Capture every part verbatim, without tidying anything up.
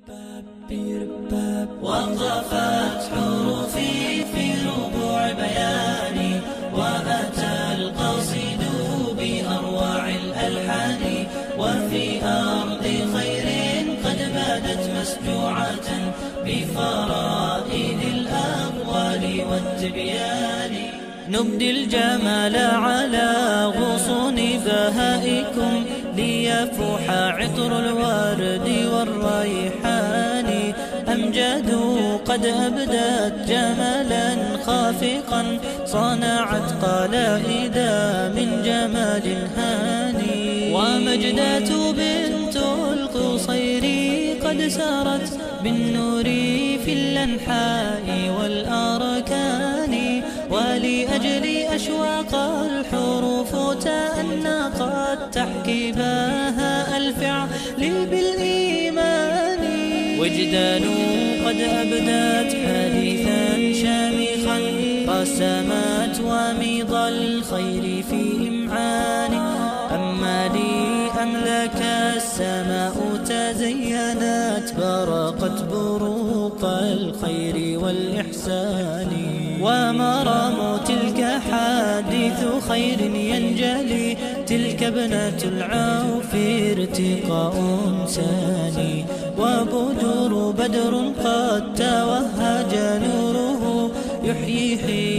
وقفت حروفي في ربوع بياني، وأتى القصيد بأروع الألحان، وفي أرض خير قد بادت مسجوعة بفرائد الأقوال والتبيان. نبدي الجمال على غصون بهائكم، ليفوح عطر الورد والريحان. أمجاد قد أبدت جمالا خافقا، صنعت قلائد من جمال هاني. ومجدات بنت القصير قد سارت بالنور في الأنحاء والأركان، ولأجل أشواق الحروف تأنقت تحكي بها الفعل بالإيمان. وجدان قد أبدت حديثا شامخا، قسمت وميض الخير في إمعان. أما لي أملك السماء تزينت، برقت بروق الخير والإحسان. ومرام تلك حادث خير ينجلي، تلك ابنة العوف ارتقاء ساني. وبدر بدر قد توهج نوره، يحيي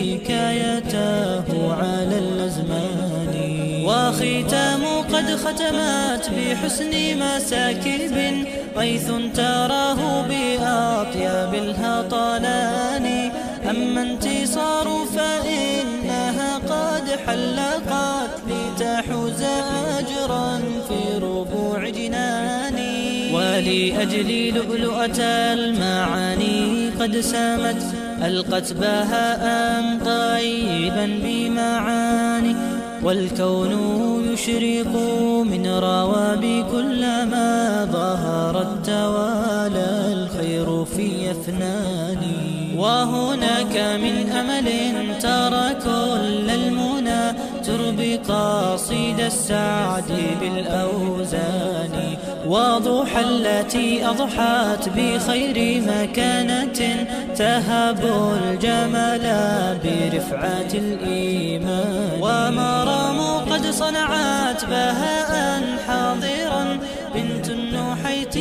حكايته على الأزمان. وختام قد ختمت بحسن مساكب، غيث تراه بأطياب الهطلان. أما انتصار فإنها قد حلقت، لتحوز أجرا في ربوع جناني. ولأجل لؤلؤة المعاني قد سامت، ألقت بهاء طيبا بمعاني. والكون يشرق من رواب، كلما ظهرت توالى الخير في أفناني. وهناك من أمل ترى كل المنى، تربي قصيد السعد بالأوزان. وضحى التي أضحت بخير مكانة، تهب الجمال برفعة الإيمان. ومرام قد صنعت بهاء حاضرا، بنت النحيت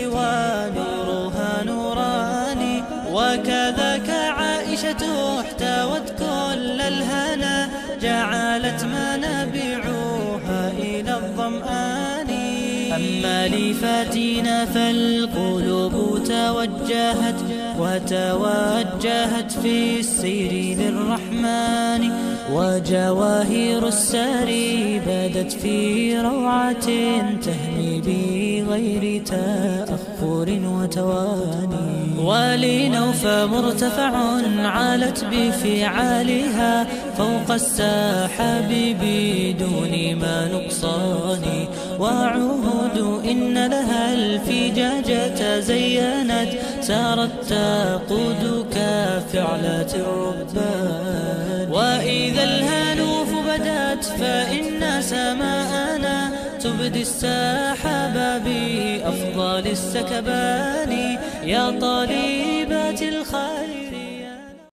ونورها نوراني. وكذاك عائشة احتوت كل الهنا، جعلت منابعها إلى الظمآن. أما لفاتنا فالقلوب توجهت، وتوجهت في السير للرحمن. وجواهر الساري بدت في روعة، تهمي بغير تأخر وتواني. ولنوف مرتفع علت بفعالها، فوق السحاب بدون ما نقصان. وعهود إن لها الفجاجة زينت، سارت تقود كفعلة الربان. وإذا الهنوف بدت فإن سماءنا، تبدي السحاب بأفضل السكبان. يا طالبات الخير